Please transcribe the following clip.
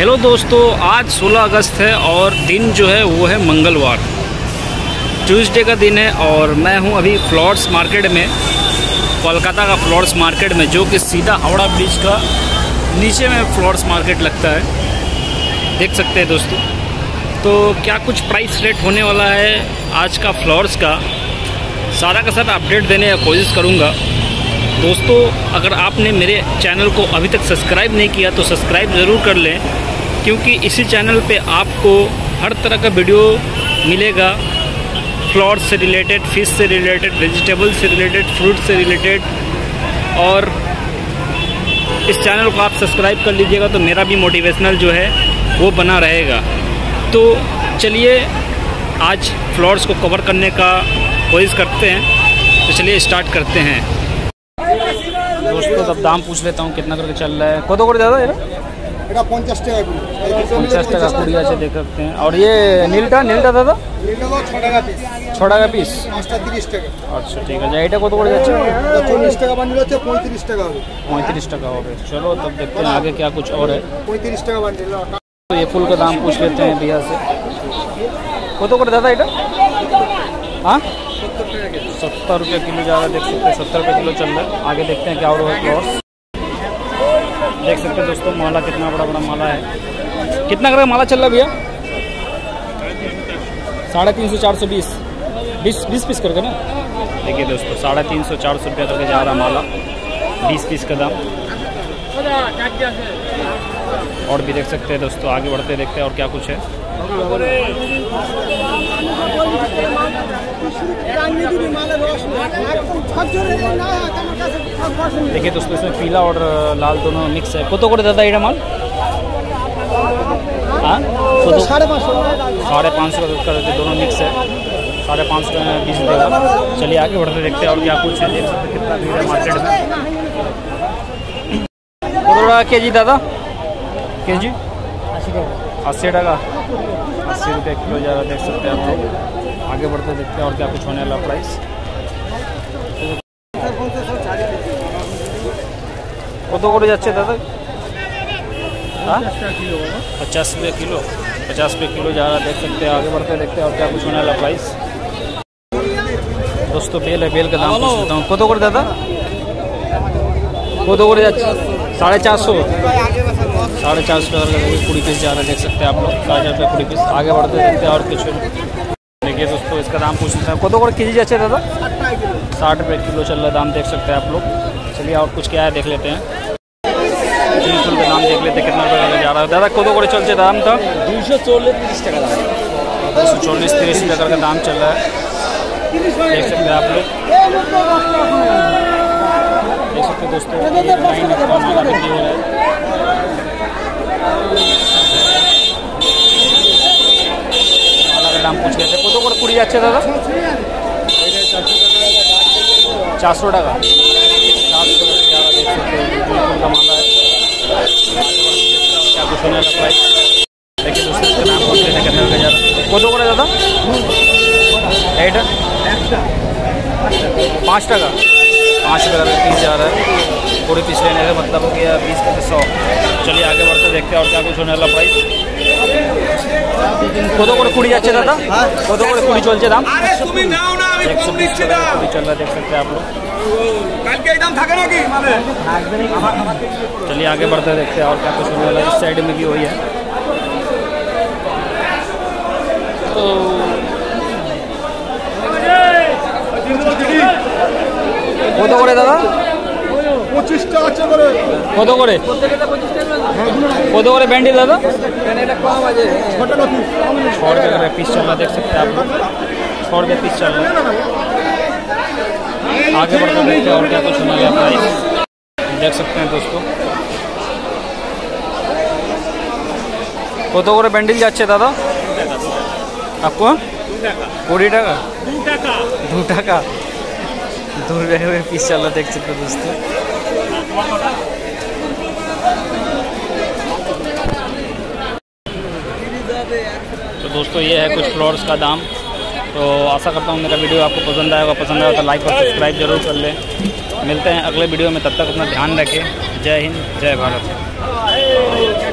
Hello दोस्तों, आज 16 अगस्त है और दिन जो है वो है मंगलवार, ट्यूसडे का दिन है। और मैं हूं अभी फ्लावर्स मार्केट में, कोलकाता का फ्लावर्स मार्केट में, जो कि सीधा हावड़ा ब्रिज का नीचे में फ्लावर्स मार्केट लगता है। देख सकते हैं दोस्तों। तो क्या कुछ प्राइस रेट होने वाला है आज का फ्लावर्स का, सारा का सारा अपडेट देने की कोशिश करूँगा। दोस्तों, अगर आपने मेरे चैनल को अभी तक सब्सक्राइब नहीं किया तो सब्सक्राइब ज़रूर कर लें, क्योंकि इसी चैनल पे आपको हर तरह का वीडियो मिलेगा, फ्लावर्स से रिलेटेड, फिश से रिलेटेड, वेजिटेबल से रिलेटेड, फ्रूट से रिलेटेड। और इस चैनल को आप सब्सक्राइब कर लीजिएगा तो मेरा भी मोटिवेशनल जो है वो बना रहेगा। तो चलिए आज फ्लावर्स को कवर करने का कोशिश करते हैं। तो चलिए स्टार्ट करते हैं दोस्तों। तब दाम पूछ लेता हूँ कितना करके चल रहा है। कत कर दादा ये 50 টাকা 50 টাকা কুড়ি আছে, देख सकते हैं। और ये नीलटा दादा 6 টাকা পিস, 30 টাকা। अच्छा ठीक है। এটা কত করে যাচ্ছে? 40 টাকা বান্ডিল হচ্ছে, 35 টাকা হবে। 35 টাকা হবে। चलो तब देखते हैं आगे क्या कुछ और है। 35 টাকা বান্ডিল। तो ये फूल का दाम पूछ लेते हैं भैया से। কত করে दादा এটা? हाँ 70 रुपये किलो जा रहा है, देख सकते हैं 70 रुपये किलो चल रहा है। आगे देखते हैं क्या और है फ्लावर्स। देख सकते हैं दोस्तों माला, कितना बड़ा बड़ा माला है। कितना का माला चल रहा है भैया? 350 420 20 पीस करके ना। देखिए दोस्तों 350 400 रुपया करके जा रहा माला, 20 पीस का दाम। और भी देख सकते हैं दोस्तों, आगे बढ़ते देखते हैं और क्या कुछ है। देखिए दोस्तों इसमें पीला और लाल दोनों मिक्स है। कत করে दादा ये माल? हाँ 550 का दोनों मिक्स है, 550 में 20 देगा। चलिए आगे बढ़ते देखते हैं और क्या कुछ है। देख सकते हैं कितना भीड़ है मार्केट में। कत के जी दादा? के जी 80 টাকা, 80 रुपये किलो जा रहा, देख सकते हैं आप लोग। आगे बढ़ते देखते हैं और क्या कुछ होने वाला प्राइस। कत করে যাচ্ছে दादा? 50 रुपये किलो, 50 रुपये किलो जा रहा, देख सकते हैं। आगे बढ़ते देखते हैं और क्या कुछ होने वाला प्राइस। दोस्तों बेल है, बेल का दाम पूछ लेता हूँ। कत করে दादा? कत করে যাচ্ছে? 450, 450 का 20 पीस जा रहा है, देख सकते हैं आप लोग। 4,000 रुपये 20 पीस। आगे बढ़ते देखते हैं और कुछ। देखिए दोस्तों इसका दाम पूछ लेते हैं। कत করে केजी যাচ্ছে दादा? 60 रुपये किलो चल रहा है दाम, देख सकते हैं आप लोग। चलिए और कुछ क्या है देख लेते हैं। फूल का दाम देख लेते हैं कितना रुपये जा रहा है। दादा कत করে চলছে दाम? था 240 টাকা दाम, 240-30 रुपये का दाम चल रहा है, देख सकते हैं आप लोग। देख सकते हैं दोस्तों माला बिक्री हो रहा है। माला का दाम पूछ लेते हैं। कत করে কুড়ি যাচ্ছে दादा? 400 টাকা, 400 টাকা जा रहा, देख सकते हैं। फूल का माला है। क्या कुछ होने वाला प्राइस। देखिए दोस्तों इसका नाम पूछ लेते हैं कितने रुपये जा रहा है। कत করে दादा? এটা 5 টাকা, 5 रुपये का पीस जा रहा है। पूरे पीस लेने का मतलब हो गया 20 पे 100। चलिए आगे बढ़ते देखते हैं और क्या कुछ होने वाला प्राइस। कत করে কুড়ি যাচ্ছে दादा? कत করে কুড়ি চলছে दाम? 120 টাকা কুড়ি चल रहा है, देख सकते हैं आप लोग। चलिए आगे बढ़ते देखते हैं और क्या कुछ होने वाला है। इस साइड में भी वही है। तो কত করে দাদা? 25 টাকা করে। কত করে? কত করে ব্যান্ডেল दादा? 6 টাকা পিস, 6 रुपये का पीस चल रहा, देख सकते हैं आप लोग। 6 रुपये पीस चल रहा है। आगे बढ़ते देखते हैं और क्या कुछ होने वाला प्राइस, देख सकते हैं दोस्तों। কত করে ব্যান্ডেল যাচ্ছে दादा आपको? 20 টাকা, 2 টাকা, 2 रुपये में पीस चल रहा, देख सकते हैं दोस्तों। तो दोस्तों ये है कुछ फ्लावर्स का दाम। तो आशा करता हूँ मेरा वीडियो आपको पसंद आएगा। पसंद आएगा तो लाइक और सब्सक्राइब जरूर कर लें। मिलते हैं अगले वीडियो में, तब तक अपना ध्यान रखें। जय हिंद, जय भारत।